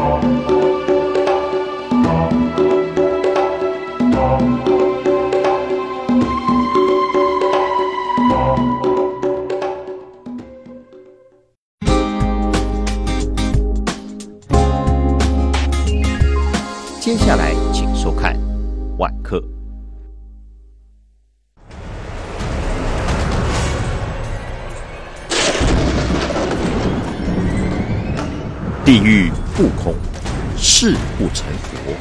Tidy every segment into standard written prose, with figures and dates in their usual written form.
接下来，请收看晚课。地狱不空，誓不成佛。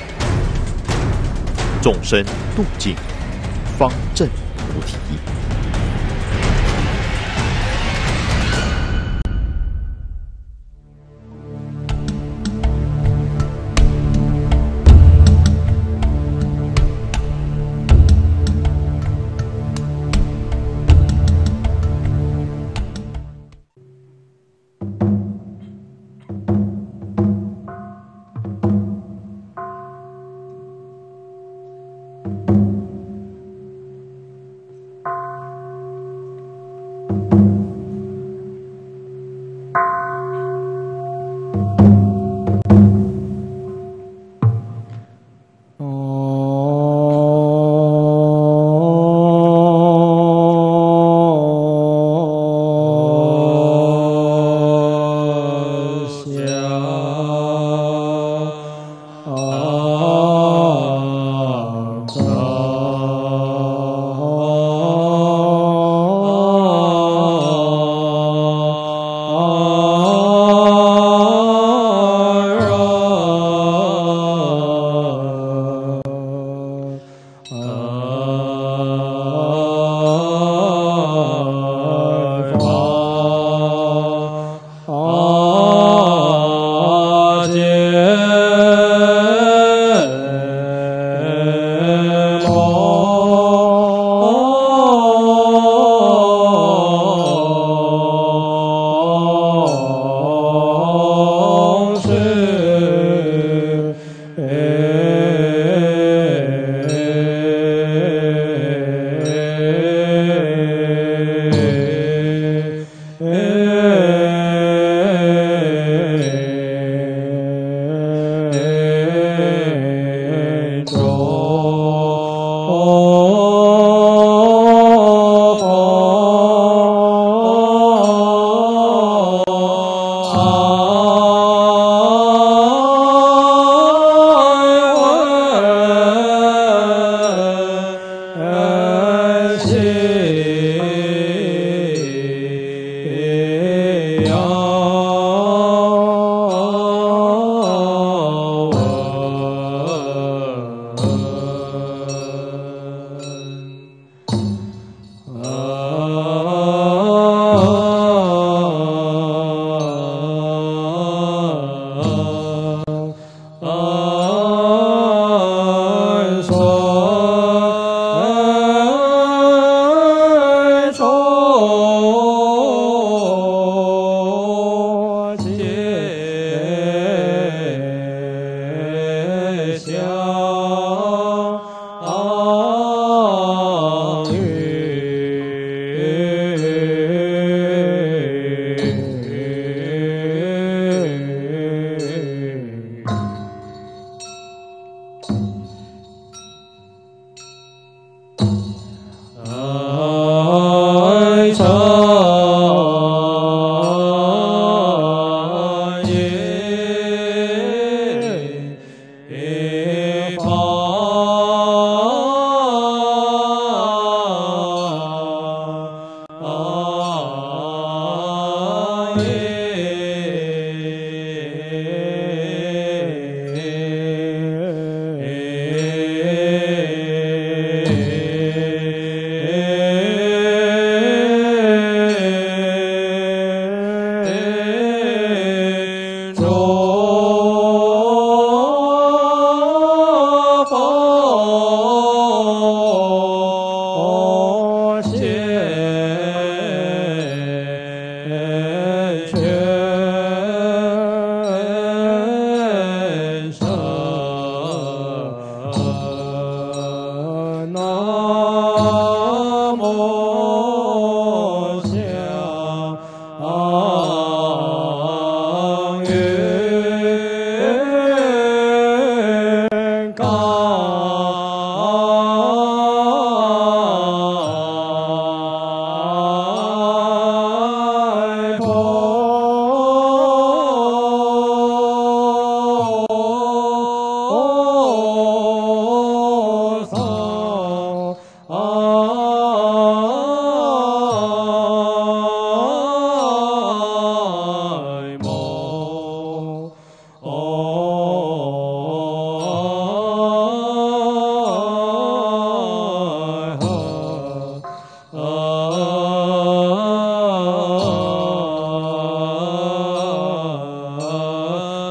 众生度尽，方证菩提。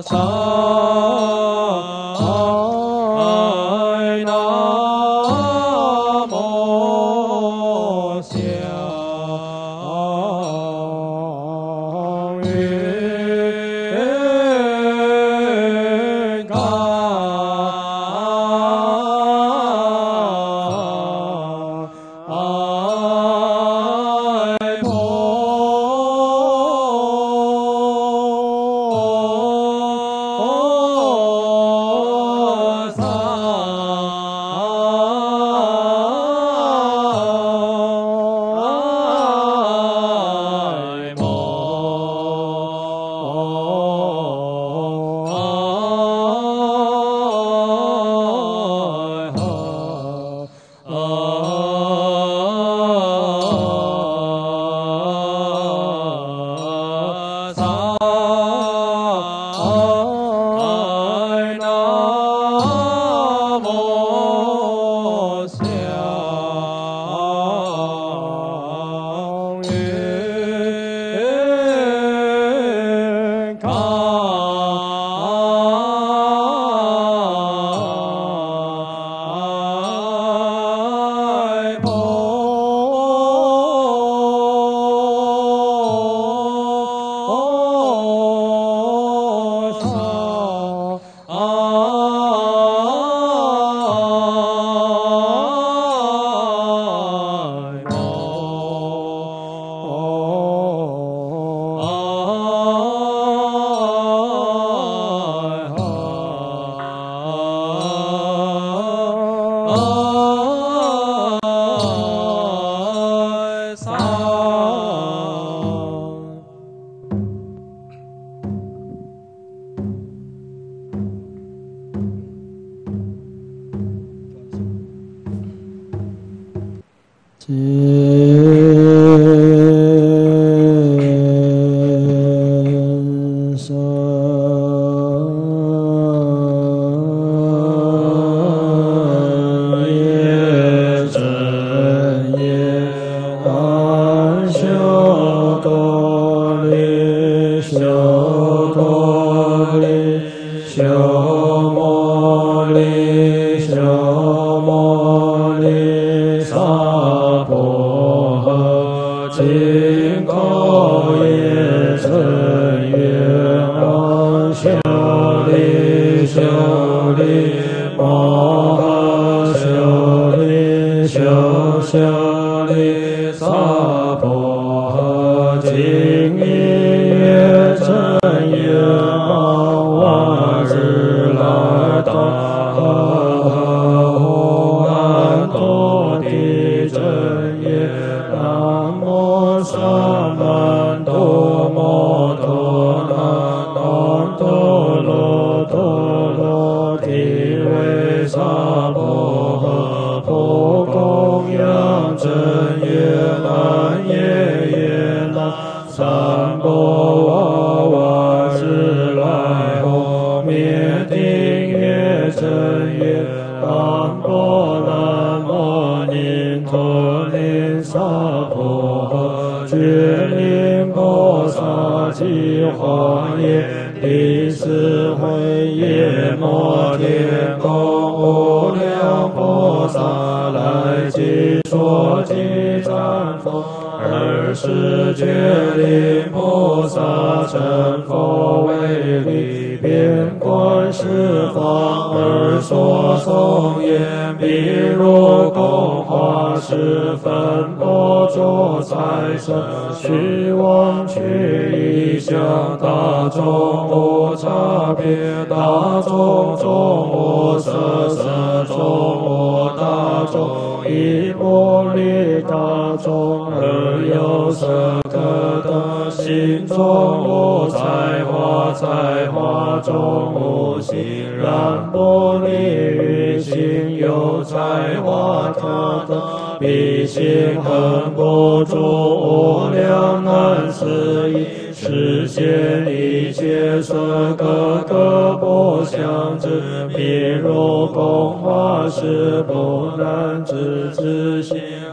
是不能知之心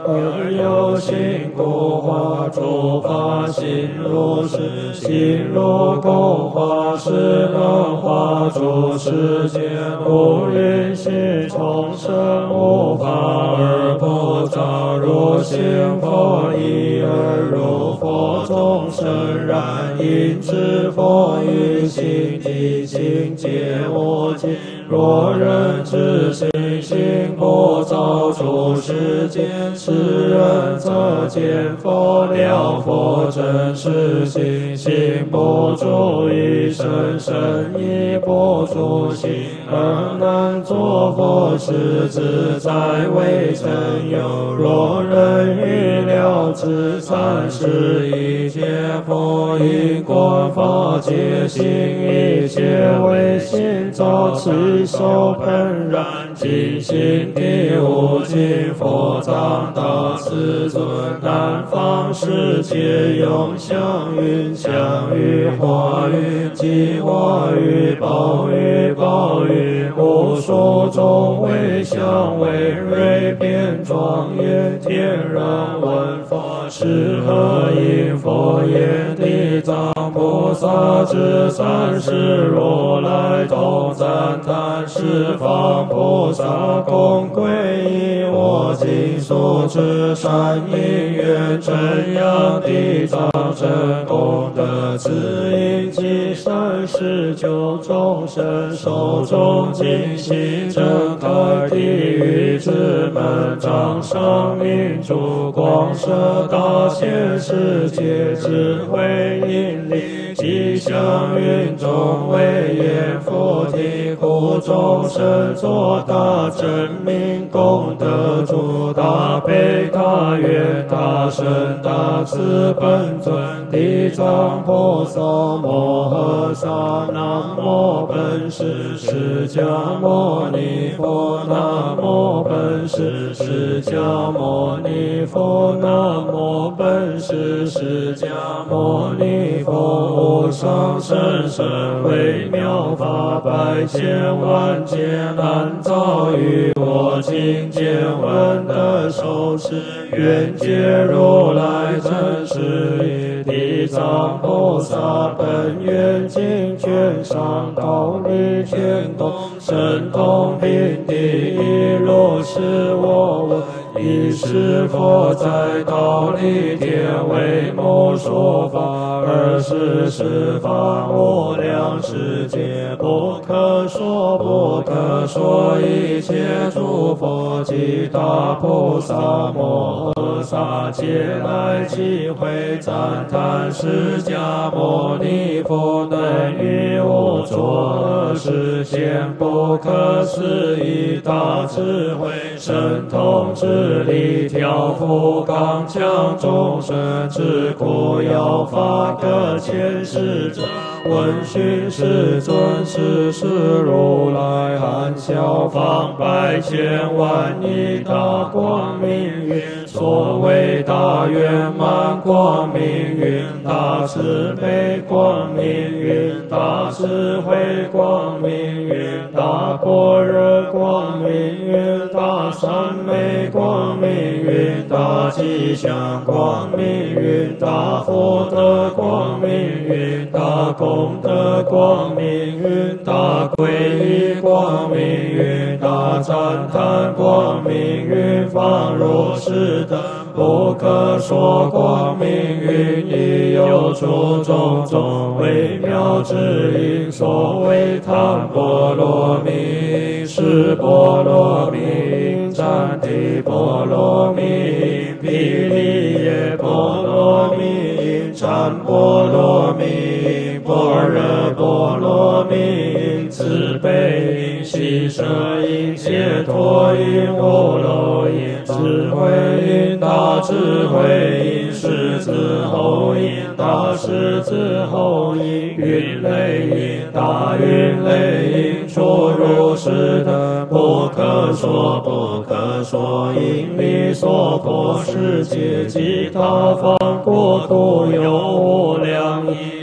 而有心故化诸法心如是，心如空化是能化诸世间，无因系众生无法而不造，如心佛一而如佛众生然，因知佛于心体心皆无尽。若人知心心不造诸世间，是人则见佛了佛真实心，心不住一生，身亦不住心，而能作佛是自在为真有。若人欲了知三世一切佛因观法界心，一切为心造其受本然，尽心地无尽佛藏大慈尊，南方世界用祥云，祥雨化云，即化雨宝雨宝雨，无数种为祥为瑞变庄严，天人闻法是何因？佛言地藏菩萨之三世如来同赞叹十方菩萨共皈依我今所知善因缘真阳地藏真功德慈因及善事救众生手中尽心睁开地狱之门，掌上明珠光射大千世界智慧引力，吉祥云中为言佛体苦众生作大真明功德主大悲大愿大圣大慈本尊地藏菩萨摩诃萨。南无本师释迦牟尼佛，南无本师释迦牟尼佛，南无本师释迦牟尼佛。无上甚深微妙法，百千万劫难遭遇我今见闻得受持，愿解如来真实义。地藏菩萨本愿尽全上道理全通，神通平地一如是我闻。一是佛在道理天为母说法，二是法无量世界不可说不可说，一切诸佛及大菩萨摩诃萨皆来集会赞叹释迦牟尼佛能于我作实现不可思议大智慧，神通智力调伏刚强众生之苦，要发各千世者闻讯世尊是如来含笑放百千万亿大光明云，所谓大圆满光明云，大慈悲光明云，大智慧光明云，大般若光明云，大三昧光明云，大吉祥光明云，大福德光明云，大功德光明云，大皈依光明云，大赞叹光明云，方如是等不可说光明云，亦有诸种种微妙之音，所谓檀波罗蜜、释波罗蜜、占地波罗蜜、毗梨耶波罗蜜、禅波罗蜜、般若波罗蜜、慈悲音、喜舍音、解脱音、无漏音、智慧音、大智慧音、狮子吼音、大狮子吼音、云雷音、大云雷音、诸如是等不可说不可说因离娑婆世界及他方国土有无量亿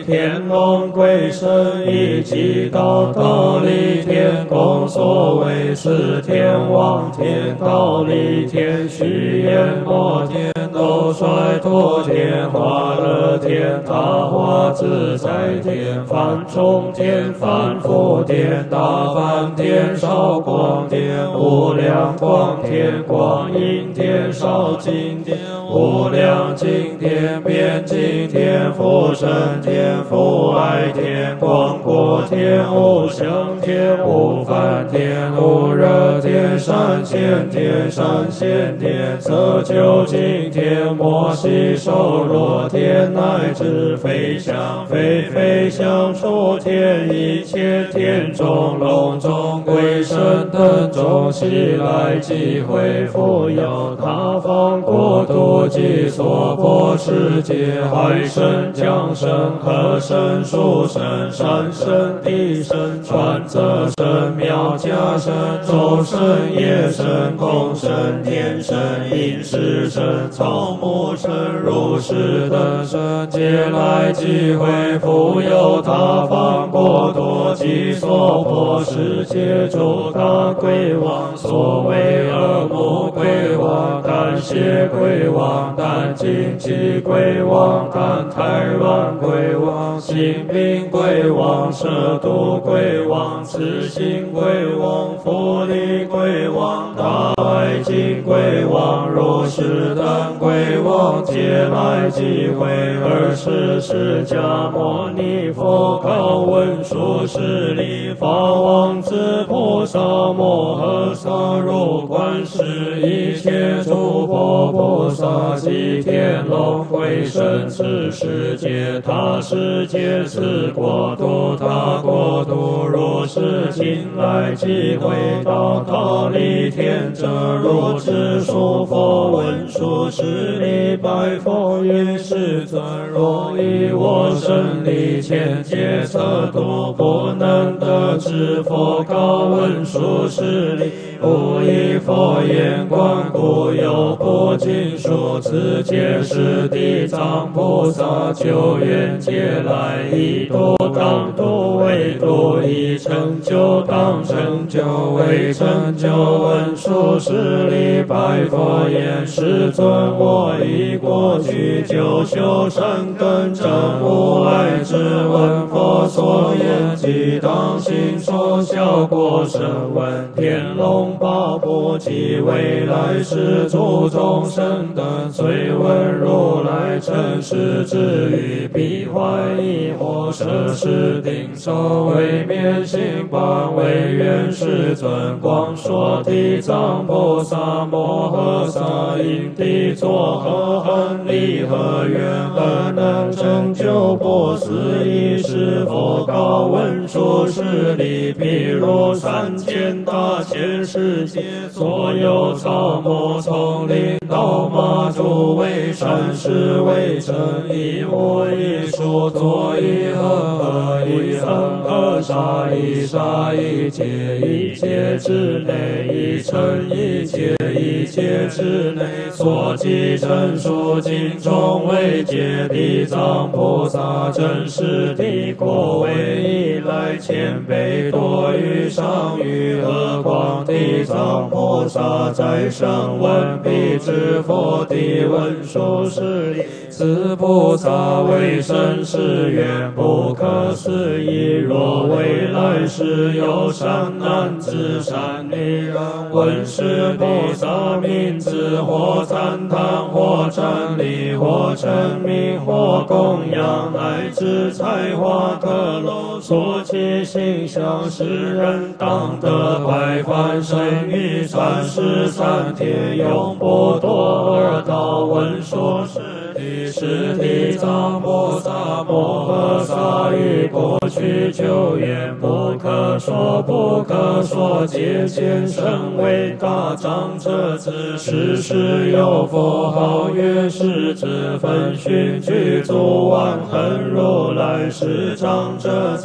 天龙鬼神以及道立天宫，所谓是天王天道立天须阎摩天斗率陀天化乐天大化自在天梵冲天梵福天大梵天少光天无量光天观音天少净天无量净天遍净天福生天福爱天广果天无想天无梵天无热天善现天善现天色究竟天摩西受若天乃至飞翔出天一切天中龙中鬼神等众悉来即会复有他方国土及所破世界海神降神河神树神山神地神传则神妙家神周神夜神空神天神饮食神草木神如是等神皆来即会复有他方国土及所破世界诸大鬼王所谓恶魔鬼王胆怯鬼王胆经济鬼王胆胎卵鬼王性病鬼王蛇毒鬼王痴心鬼王福利鬼王大爱敬鬼王如是等鬼王皆来即会而是释迦牟尼佛告问殊室利法王子菩萨摩诃萨入观世一切诸佛菩萨及天龙鬼神此世界他世界此国土他国土如是今来即会到他立天者如是说佛问殊室利白佛云世尊若以我身力千劫测度不能得知佛告问殊室利不以佛眼观故有不尽数此皆是地藏菩萨救缘劫来以度当度为度以成就当成就为成就问殊室利白佛言世尊我以过去久修善根证无碍之闻佛所言即当行说效果声闻天龙八部及未来世诸众生等虽闻如来真实之语必怀疑惑摄事定受为灭性般为愿世尊光说地藏菩萨摩诃萨因地作何恒力何愿何能成就不思议是佛告问殊室利譬如3000大千世界所有草木丛林道马诸为善事为成一无一数作一合一恒合沙一沙一界一界之内一尘一界一界之内所记真数经中为解地藏菩萨真实的果位以来千倍多于上于何况地藏菩萨在声闻彼之佛地问殊室利此菩萨为甚是愿不可思议若未来世有善男子善女人闻是菩萨名字或赞叹或瞻礼或称名或供养乃至采花歌楼所起形象世人当得百般身语传世三天永不堕而道问殊室利是地藏菩萨摩诃萨于过去久远不可说不可说界限甚为大长者子世世有佛号曰世子分寻具足万恒如来是长者子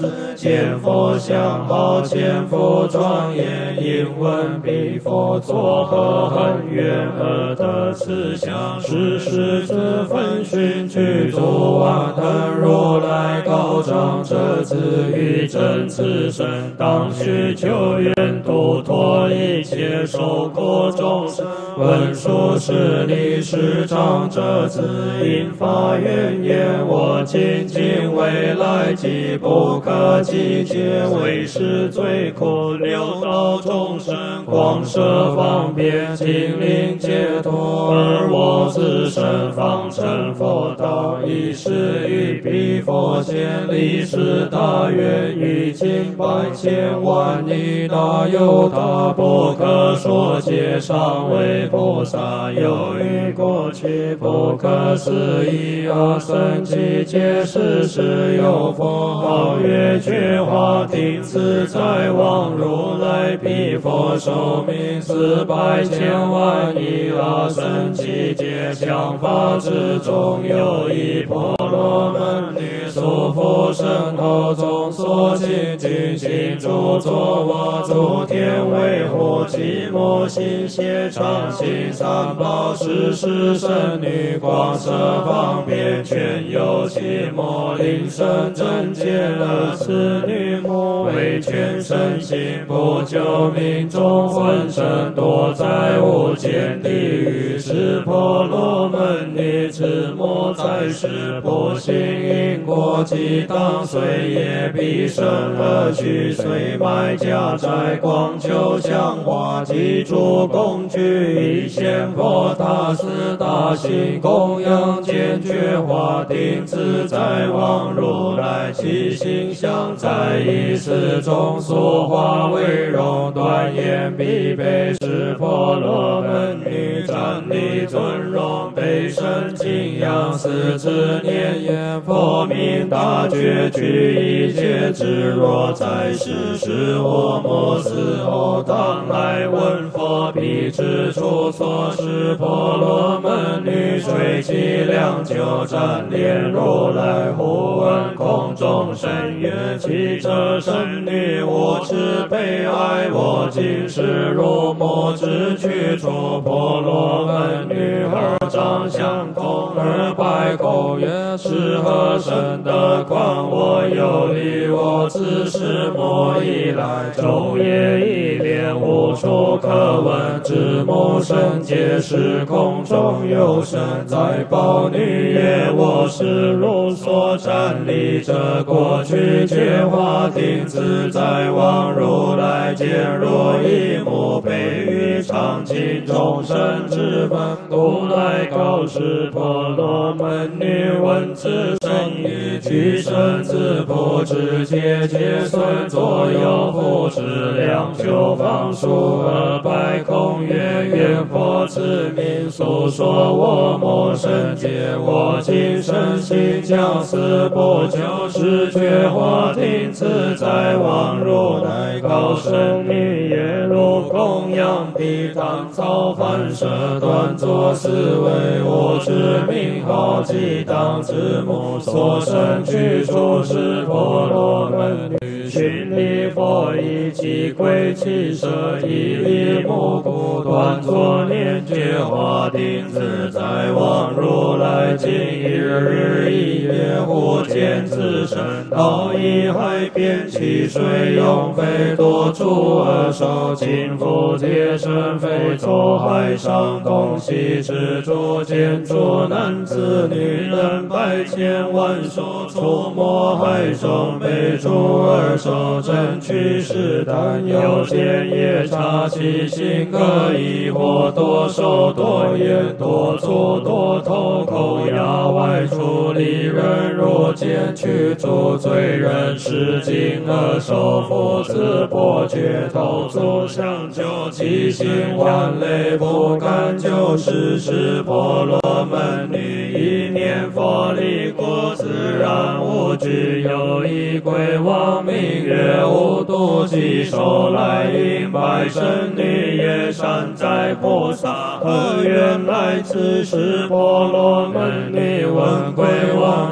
见佛相好，见佛庄严，应闻彼佛作何恒愿何得此相？是世子分寻具足万等如来高长者子欲证此身，当须救援度脱一切受苦众生。闻说是利是长者子应发愿言：我今未来即不可计劫，为是最苦六道众生，广设方便，尽令解脱。而我自身方成佛道，以是于彼佛前立是大愿，于今百千万亿大有大不可说劫，尚为菩萨有于过去不可思议阿僧祇劫世时有佛号曰觉华定自在王如来，彼佛寿命400千万亿阿僧祇劫，想法之中有一婆罗门女，所复身后中所行尽行住坐卧诸天维护，其母心邪常行三宝是圣女，广设方便，全有其母灵身正见了此女母，为全身心不救命中浑身堕在无间地狱，是婆罗门女之母在世不行因果，即当随业必生而去，虽卖家宅广求香花及诸工具，以现佛大慈大行供养见觉华定自在王如来，其形象在一世中所化为容，端严必被是婆罗门女，站立尊荣，被身敬仰，四字念言：佛名大觉具一切智，若在世时我莫死后当来闻佛，彼之处所是婆罗门女，垂其两酒瞻莲如来，忽闻空中声曰：其者神女，我之悲哀，我今世入魔之去处。婆罗门女儿长相空而拜口曰：是何身得观？我有力，我自是魔以来，昼夜一连无处可闻，至母身皆是空中有身，在宝女也我是如所站立着，过去觉华定自在王如来，见若一目悲于常情众生之本，故来告示婆罗门女闻此声语，具身自不知节节损，左右扶持两袖方数，而拜空曰：愿佛之名诉说我魔身界，我今身心将死不救，是觉华定自在王如来，高声女耶如供养彼当造反舍断作思维，我之名号即当之母所生居处是婆罗门女，群礼佛以即归其舍，以礼目骨断作念觉华定自在王如来，今一日一夜忽见自身到一海边，其水涌沸多出而受，尽覆皆身非作海上东西之诸见诸男子女人百千万数，出没海中被诸而受，真取是但有见夜叉其心各异，或多手多眼多足多头口牙外出离人，若见去诸罪人是经而受复自破觉头足相救，其心万类不敢救，是婆罗门女一念佛力故自然无惧，有一鬼王名曰无度即手来迎拜神女也善哉菩萨，何缘来此是婆罗门女？问鬼王曰：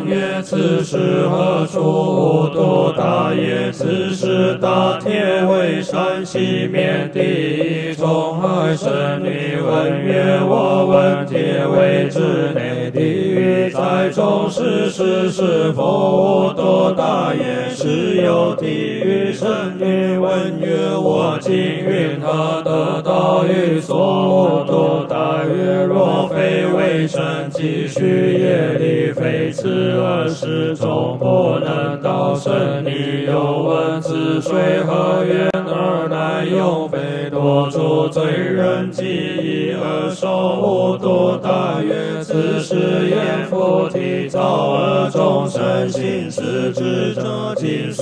此是何处？无多大也，此是大天为山西面地，中海神女问曰：我问天为之内，地狱在中是否无多大也？是有地狱神女问曰：我今云何得到于所无多大曰：若非为神积蓄业力，非此而始终不能到神女。又问此水何源而来？又非多诸罪人记忆而受无多大曰：此是阎浮提造而众生心思之者，今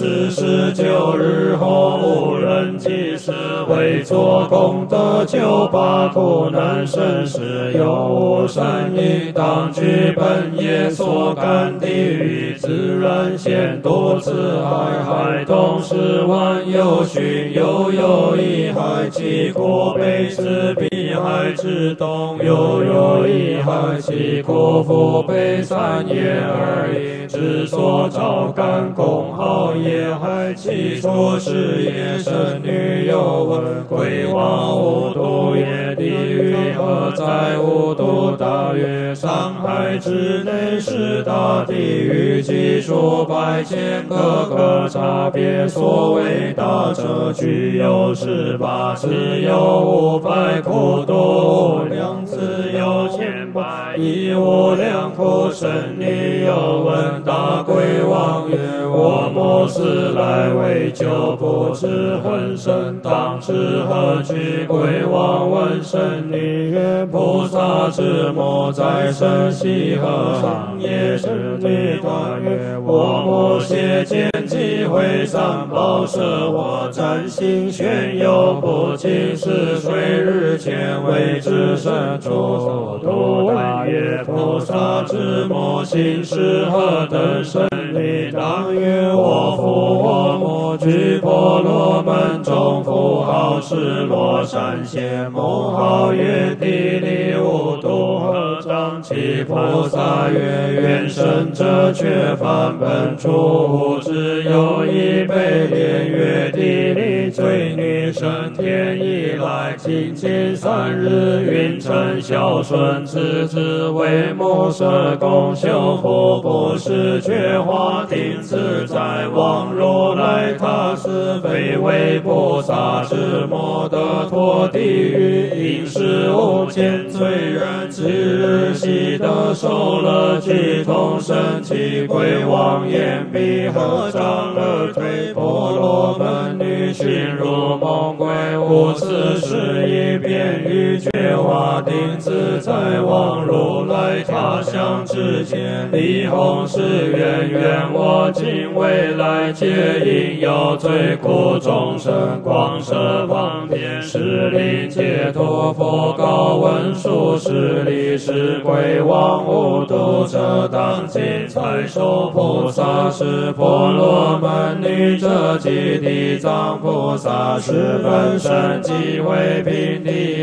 49日后无人即是为作功德救拔苦难生死，有无善意当具本业所感地狱，自然现多次海东十万有寻有一海，其国北是彼海之东，有一海，其国复北三业而已。之所照干公号业海，其出是业神女。又问鬼王无度业，地狱何在？无度大曰：上海之内是大地狱，其数百千，各个差别。所谓大者，具有18，自有500苦多，无量自有千百亿，无量苦。神女又问大鬼王曰：我末世来为救不知魂身，当知何惧？鬼王问神女曰：菩萨之末在生西何行业？神女答曰：我末邪见机会三宝舍我占心宣有不净是水日前为之身出多大曰：菩萨之末行是何等？神女答曰：我复我末居婆罗门中，富号是罗山仙，母号曰地利无度合掌其菩萨曰：愿生者却返本处，只有一被莲月地利罪女升天以来，清净3日云成孝顺之子，为母舍供修福不是觉华定自在望如来他是非为菩萨之末得脱地狱，因是无间罪人之日悉得受乐具同生其鬼王言必合掌而退，婆罗门女寻入梦归，无此事一遍于觉华定自在望如来他乡之间，离弘誓愿我今未来皆应有罪苦众生广设方便，是令解脱佛告文殊师利是鬼王无度者，当今才受菩萨是婆罗门女者，即地藏菩萨是本身即为平地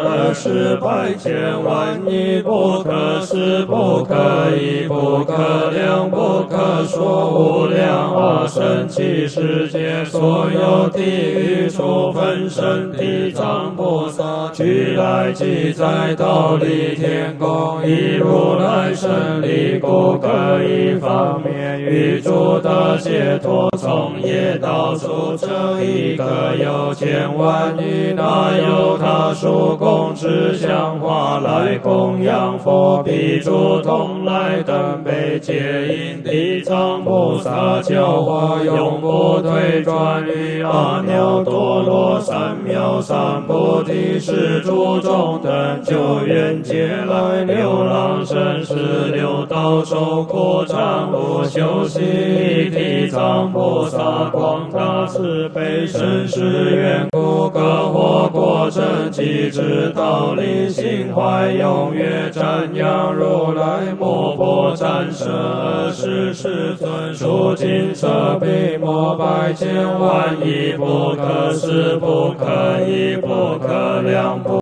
28千万亿不可思不可议不可量不可说无量化身其世界所有地狱处分身地藏菩萨俱来即在忉利天宫，以如来胜利故可以方便于诸的解脱，从业到处这一个有千万亿，那有他属供之香花来供养佛，彼诸同来等被接引地藏菩萨教化，永不退转于阿耨多罗三藐三菩提，是诸众等久远劫来流浪生死六道受苦惨无休息，地藏菩萨广大慈悲深施愿故，各获果真即知道理，心怀踊跃瞻仰如来摩诃战舍世世尊，数尽色比摩百千万亿不可思不可议不可量不